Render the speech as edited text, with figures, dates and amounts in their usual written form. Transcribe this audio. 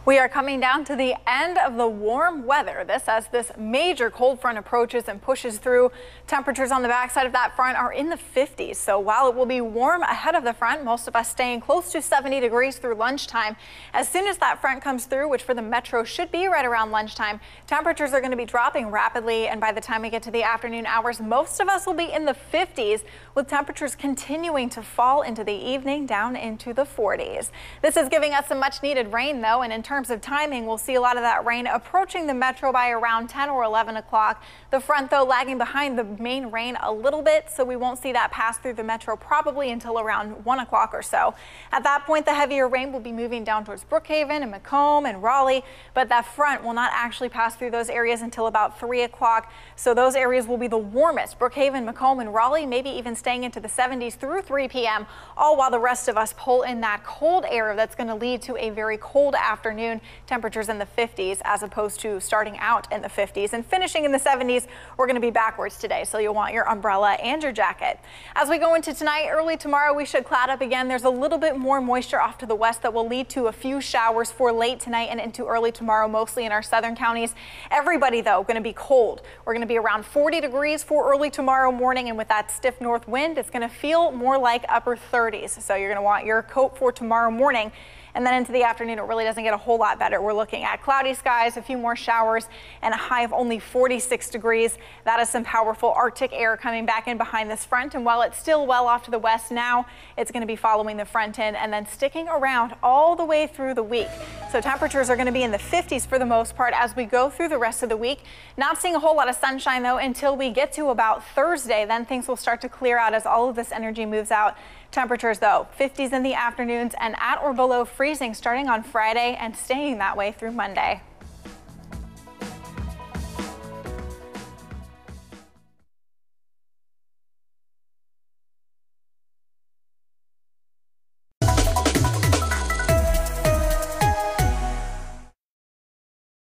We are coming down to the end of the warm weather. This as this major cold front approaches and pushes through. Temperatures on the backside of that front are in the 50s. So while it will be warm ahead of the front, most of us staying close to 70 degrees through lunchtime. As soon as that front comes through, which for the metro should be right around lunchtime, temperatures are going to be dropping rapidly. And by the time we get to the afternoon hours, most of us will be in the 50s, with temperatures continuing to fall into the evening down into the 40s. This is giving us some much needed rain, though, and in terms of timing, we'll see a lot of that rain approaching the metro by around 10 or 11 o'clock. The front, though, lagging behind the main rain a little bit, so we won't see that pass through the metro probably until around 1 o'clock or so. At that point, the heavier rain will be moving down towards Brookhaven and Macomb and Raleigh, but that front will not actually pass through those areas until about 3 o'clock. So those areas will be the warmest. Brookhaven, Macomb, and Raleigh, maybe even staying into the 70s through 3 p.m., all while the rest of us pull in that cold air that's going to lead to a very cold afternoon. Temperatures in the 50s as opposed to starting out in the 50s and finishing in the 70s. We're going to be backwards today, so you'll want your umbrella and your jacket. As we go into tonight, early tomorrow, we should cloud up again. There's a little bit more moisture off to the west that will lead to a few showers for late tonight and into early tomorrow, mostly in our southern counties. Everybody, though, going to be cold. We're going to be around 40 degrees for early tomorrow morning, and with that stiff north wind, it's going to feel more like upper 30s. So you're going to want your coat for tomorrow morning. And then into the afternoon, it really doesn't get a whole lot better. We're looking at cloudy skies, a few more showers, and a high of only 46 degrees. That is some powerful Arctic air coming back in behind this front. And while it's still well off to the west now, it's going to be following the front in and then sticking around all the way through the week. So temperatures are going to be in the 50s for the most part as we go through the rest of the week. Not seeing a whole lot of sunshine, though, until we get to about Thursday. Then things will start to clear out as all of this energy moves out. Temperatures, though, 50s in the afternoons and at or below freezing starting on Friday and staying that way through Monday.